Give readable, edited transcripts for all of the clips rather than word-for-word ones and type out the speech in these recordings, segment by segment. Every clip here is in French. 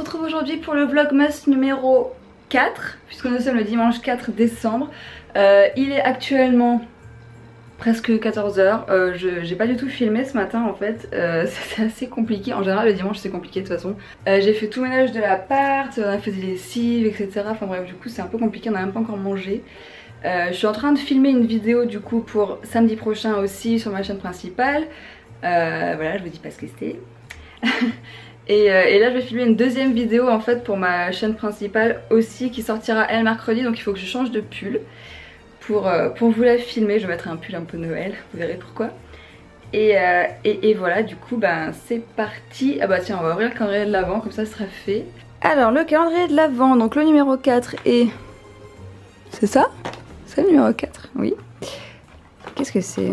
retrouve aujourd'hui pour le vlogmas numéro 4, puisque nous sommes le dimanche 4 décembre. Il est actuellement presque 14 h. J'ai pas du tout filmé ce matin en fait, c'est assez compliqué. En général le dimanche c'est compliqué de toute façon. J'ai fait tout le ménage de l'appart, on a fait des lessives, etc. Enfin bref, du coup c'est un peu compliqué, on n'a même pas encore mangé. Je suis en train de filmer une vidéo du coup pour samedi prochain aussi sur ma chaîne principale. Voilà, je vous dis pas ce que c'est. Et là je vais filmer une deuxième vidéo en fait pour ma chaîne principale aussi qui sortira elle mercredi, donc il faut que je change de pull pour vous la filmer. Je vais mettre un pull un peu Noël, vous verrez pourquoi. Et voilà, du coup ben c'est parti. Ah bah tiens, on va ouvrir le calendrier de l'avent, comme ça sera fait. Alors le calendrier de l'avent, donc le numéro 4 est... C'est ça? C'est le numéro 4, oui. Qu'est-ce que c'est?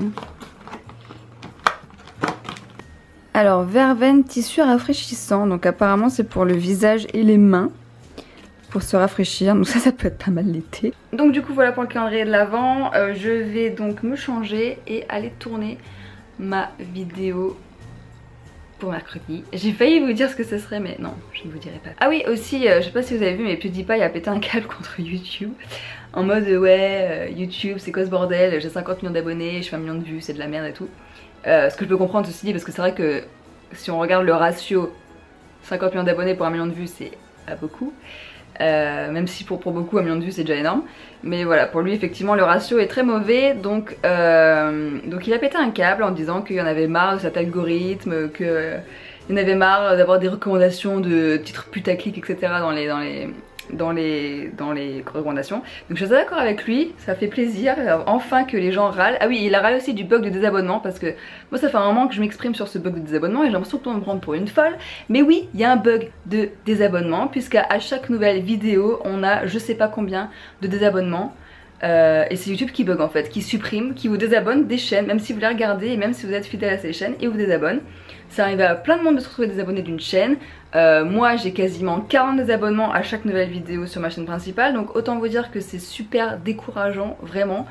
Alors, verveine tissu rafraîchissant. Donc apparemment c'est pour le visage et les mains, pour se rafraîchir. Donc ça peut être pas mal l'été. Donc du coup voilà pour le calendrier de l'avent. Je vais donc me changer et aller tourner ma vidéo pour mercredi. J'ai failli vous dire ce que ce serait mais non, je ne vous dirai pas. Ah oui aussi, je sais pas si vous avez vu mais PewDiePie a pété un câble contre YouTube. En mode ouais, YouTube c'est quoi ce bordel, j'ai 50 millions d'abonnés, je fais 1 million de vues, c'est de la merde et tout. Ce que je peux comprendre ceci dit, parce que c'est vrai que si on regarde le ratio 50 millions d'abonnés pour 1 million de vues c'est pas beaucoup. Même si pour beaucoup 1 million de vues c'est déjà énorme. Mais voilà, pour lui effectivement le ratio est très mauvais. Donc il a pété un câble en disant qu'il y en avait marre de cet algorithme, qu'il y en avait marre d'avoir des recommandations de titres putaclic etc dans les recommandations. Donc je suis d'accord avec lui, ça fait plaisir enfin que les gens râlent. Ah oui, il a râlé aussi du bug de désabonnement parce que moi ça fait un moment que je m'exprime sur ce bug de désabonnement et j'ai l'impression qu'on me prend pour une folle. Mais oui, il y a un bug de désabonnement puisqu'à chaque nouvelle vidéo on a je sais pas combien de désabonnements. Et c'est YouTube qui bug en fait, qui supprime, qui vous désabonne des chaînes, même si vous les regardez et même si vous êtes fidèle à ces chaînes et vous désabonne. Ça arrive à plein de monde de se retrouver désabonné d'une chaîne. Moi j'ai quasiment 40 désabonnements à chaque nouvelle vidéo sur ma chaîne principale, donc autant vous dire que c'est super décourageant, vraiment.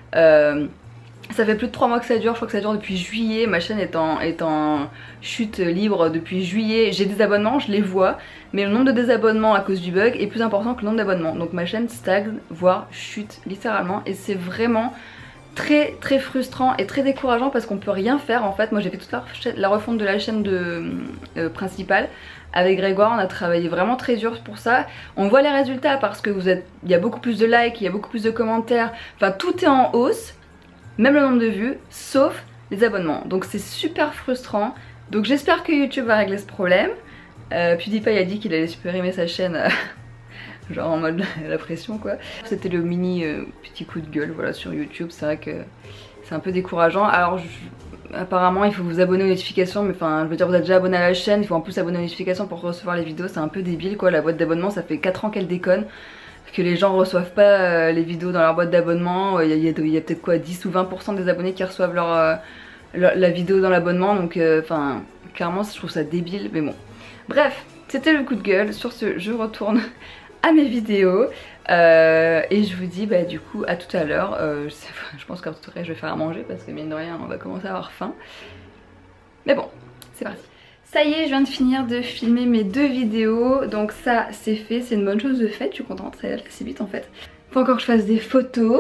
Ça fait plus de 3 mois que ça dure, je crois que ça dure depuis juillet, ma chaîne est en chute libre depuis juillet. J'ai des abonnements, je les vois, mais le nombre de désabonnements à cause du bug est plus important que le nombre d'abonnements. Donc ma chaîne stagne, voire chute littéralement, et c'est vraiment très frustrant et très décourageant parce qu'on peut rien faire en fait. Moi j'ai fait toute la refonte de la chaîne principale avec Grégoire, on a travaillé vraiment très dur pour ça. On voit les résultats parce que il y a beaucoup plus de likes, il y a beaucoup plus de commentaires, enfin tout est en hausse. Même le nombre de vues, sauf les abonnements. Donc c'est super frustrant. Donc j'espère que YouTube va régler ce problème. PewDiePie a dit qu'il allait supprimer sa chaîne, genre en mode la pression quoi. C'était le mini petit coup de gueule voilà sur YouTube. C'est vrai que c'est un peu décourageant. Alors apparemment il faut vous abonner aux notifications. Mais enfin je veux dire vous êtes déjà abonné à la chaîne. Il faut en plus abonner aux notifications pour recevoir les vidéos. C'est un peu débile quoi. La boîte d'abonnement ça fait 4 ans qu'elle déconne. Que les gens reçoivent pas les vidéos dans leur boîte d'abonnement. Il y a peut-être quoi 10 ou 20% des abonnés qui reçoivent la vidéo dans l'abonnement. Donc enfin clairement je trouve ça débile mais bon. Bref, c'était le coup de gueule. Sur ce je retourne à mes vidéos et je vous dis bah du coup à tout à l'heure. Je pense qu'à tout à l'heure je vais faire à manger parce que mine de rien on va commencer à avoir faim. Mais bon, c'est parti. Ça y est, je viens de finir de filmer mes 2 vidéos, donc ça c'est fait, c'est une bonne chose de fait, je suis contente, ça allait assez vite en fait. Faut encore que je fasse des photos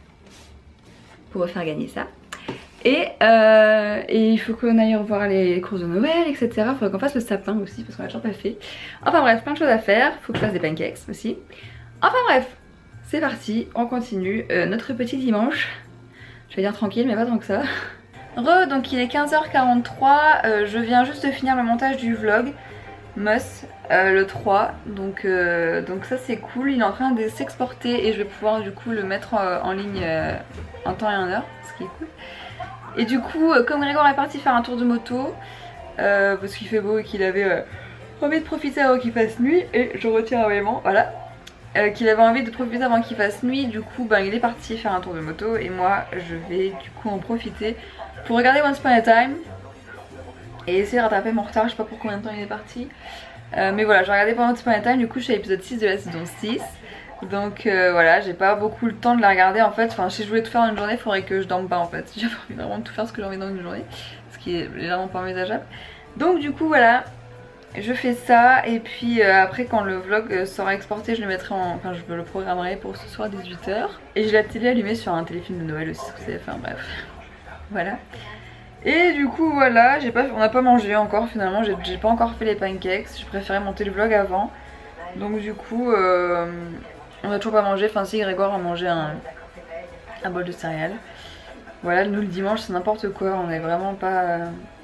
pour refaire gagner ça. Et il faut qu'on aille revoir les courses de Noël, etc. Il faudrait qu'on fasse le sapin aussi parce qu'on l'a toujours pas fait. Enfin bref, plein de choses à faire, faut que je fasse des pancakes aussi. Enfin bref, c'est parti, on continue notre petit dimanche. Je vais dire tranquille mais pas tant que ça. Donc il est 15h43, je viens juste de finir le montage du vlog Moss le 3, donc ça c'est cool, il est en train de s'exporter et je vais pouvoir du coup le mettre en ligne en temps et en heure, ce qui est cool. Et du coup comme Grégoire est parti faire un tour de moto, parce qu'il fait beau et qu'il avait envie de profiter avant qu'il fasse nuit, et je retire vraiment, voilà. Qu'il avait envie de profiter avant qu'il fasse nuit, du coup ben, il est parti faire un tour de moto et moi je vais du coup en profiter pour regarder Once Upon a Time et essayer de rattraper mon retard. Je sais pas pour combien de temps il est parti, mais voilà, j'ai regardé Once Upon a Time, du coup je suis à l'épisode 6 de la saison 6. Donc voilà, j'ai pas beaucoup le temps de la regarder en fait. Enfin si je voulais tout faire en une journée, il faudrait que je dorme pas en fait. J'ai vraiment de tout faire ce que j'ai envie dans une journée, ce qui est légèrement pas envisageable. Donc du coup voilà, je fais ça et puis après quand le vlog sera exporté je le mettrai en... Enfin je le programmerai pour ce soir à 18 h. Et j'ai la télé allumée sur un téléfilm de Noël aussi, vous savez, enfin bref. Voilà. Et du coup voilà, on n'a pas mangé encore finalement, j'ai pas encore fait les pancakes. J'ai préféré monter le vlog avant. Donc du coup on a toujours pas mangé, enfin si Grégoire a mangé un bol de céréales. Voilà, nous le dimanche c'est n'importe quoi, on est vraiment pas...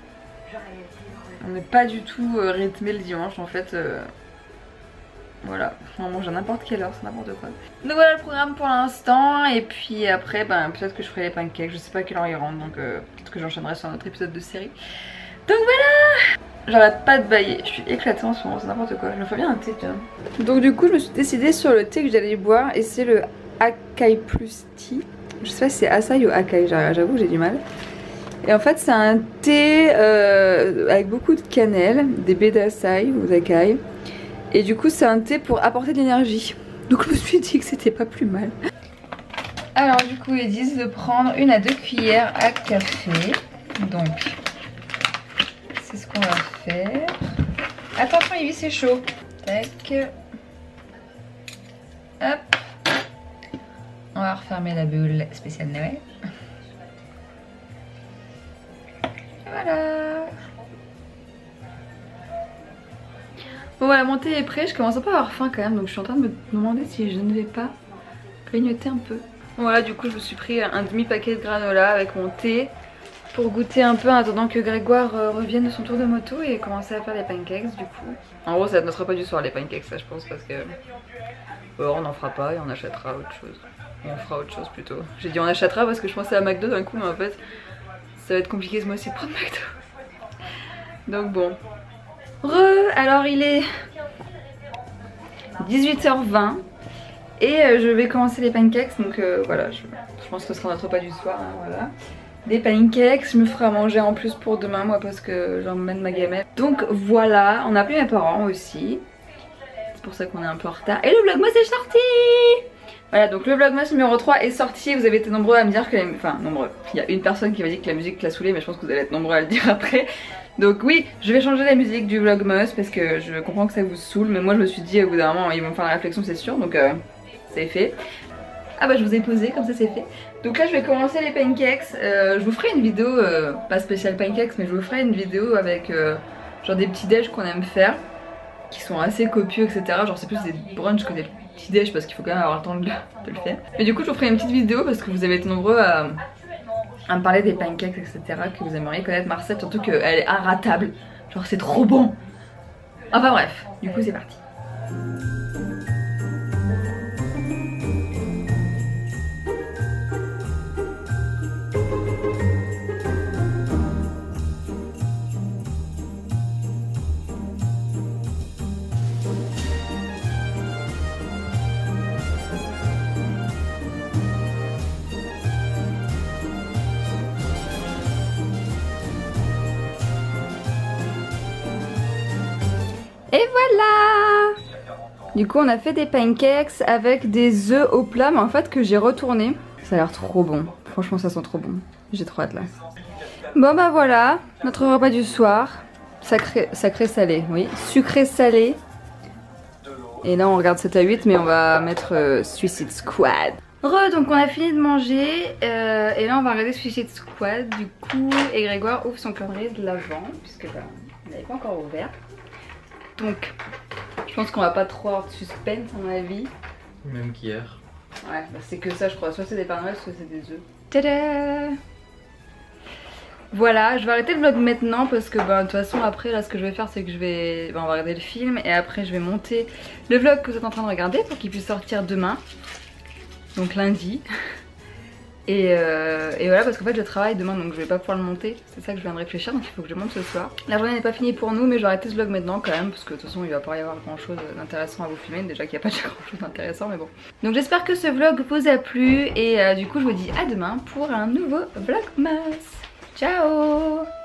on n'est pas du tout rythmé le dimanche en fait. Voilà, on mange à n'importe quelle heure, c'est n'importe quoi. Donc voilà le programme pour l'instant. Et puis après peut-être que je ferai les pancakes, je sais pas à quelle heure ils rentrent. Donc peut-être que j'enchaînerai sur un autre épisode de série. Donc voilà, j'arrête pas de bailler, je suis éclatée en ce moment, c'est n'importe quoi. Je me fais bien un thé tiens. Donc du coup je me suis décidée sur le thé que j'allais boire. Et c'est le Acai Plus Tea. Je sais pas si c'est Acai ou Acai, j'avoue j'ai du mal. Et en fait c'est un thé avec beaucoup de cannelle, des baies d'acai ou d'acai. Et du coup c'est un thé pour apporter de l'énergie. Donc je me suis dit que c'était pas plus mal. Alors du coup ils disent de prendre 1 à 2 cuillères à café. Donc c'est ce qu'on va faire. Attention Ivy c'est chaud. Tac. Hop. On va refermer la bulle spéciale Noël. Voilà. Bon voilà, mon thé est prêt, je commence un peu à avoir faim quand même, donc je suis en train de me demander si je ne vais pas grignoter un peu. Bon, voilà, du coup je me suis pris un demi-paquet de granola avec mon thé pour goûter un peu en attendant que Grégoire revienne de son tour de moto et commencer à faire les pancakes du coup. En gros ça va être notre repas du soir les pancakes ça je pense parce que on n'en fera pas et on achètera autre chose. Ou on fera autre chose plutôt. J'ai dit on achètera parce que je pensais à McDo d'un coup mais en fait ça va être compliqué ce mois-ci de prendre McDo. Donc bon. Alors il est 18 h 20 et je vais commencer les pancakes donc voilà, je pense que ce sera notre repas du soir, hein, voilà. Des pancakes, je me ferai à manger en plus pour demain moi parce que j'emmène ma gamelle. Donc voilà, on a appelé mes parents aussi, c'est pour ça qu'on est un peu en retard. Et le vlogmas est sorti. Voilà, donc le vlogmas numéro 3 est sorti. Vous avez été nombreux à me dire que... Enfin nombreux, il y a une personne qui m'a dit que la musique l'a saoulée mais je pense que vous allez être nombreux à le dire après. Donc oui, je vais changer la musique du vlogmas parce que je comprends que ça vous saoule. Mais moi je me suis dit au bout d'un moment ils vont me faire la réflexion c'est sûr. Donc c'est fait. Ah bah je vous ai posé comme ça c'est fait. Donc là je vais commencer les pancakes. Je vous ferai une vidéo, pas spéciale pancakes mais je vous ferai une vidéo avec genre des petits déj qu'on aime faire. Qui sont assez copieux etc. Genre c'est plus des brunchs que des petits déj parce qu'il faut quand même avoir le temps de le faire. Mais du coup je vous ferai une petite vidéo parce que vous avez été nombreux à me parler des pancakes etc. Que vous aimeriez connaître ma recette, surtout qu'elle est inratable. Genre c'est trop bon. Enfin bref, du coup c'est parti. Et voilà! Du coup on a fait des pancakes avec des œufs au plat mais en fait que j'ai retourné. Ça a l'air trop bon, franchement ça sent trop bon. J'ai trop hâte là. Bon bah voilà, notre repas du soir. Sacré salé, oui, sucré salé. Et là on regarde 7 à 8 mais on va mettre Suicide Squad. Donc on a fini de manger et là on va regarder Suicide Squad du coup. Et Grégoire ouvre son calendrier de l'avant puisque bah, il n'avait pas encore ouvert. Donc, je pense qu'on va pas trop avoir de suspense à mon avis. Même qu'hier. Ouais, bah c'est que ça je crois, soit c'est des Pères Noël, soit c'est des œufs. Tada! Voilà, je vais arrêter le vlog maintenant parce que bah, de toute façon après là ce que je vais faire c'est que je vais... Bah, on va regarder le film et après je vais monter le vlog que vous êtes en train de regarder pour qu'il puisse sortir demain. Donc lundi. Et voilà parce qu'en fait je travaille demain donc je vais pas pouvoir le monter. C'est ça que je viens de réfléchir donc il faut que je le monte ce soir. La journée n'est pas finie pour nous mais je vais arrêter ce vlog maintenant quand même parce que de toute façon il va pas y avoir grand chose d'intéressant à vous filmer. Déjà qu'il n'y a pas déjà grand chose d'intéressant mais bon. Donc j'espère que ce vlog vous a plu et du coup je vous dis à demain pour un nouveau vlogmas. Ciao!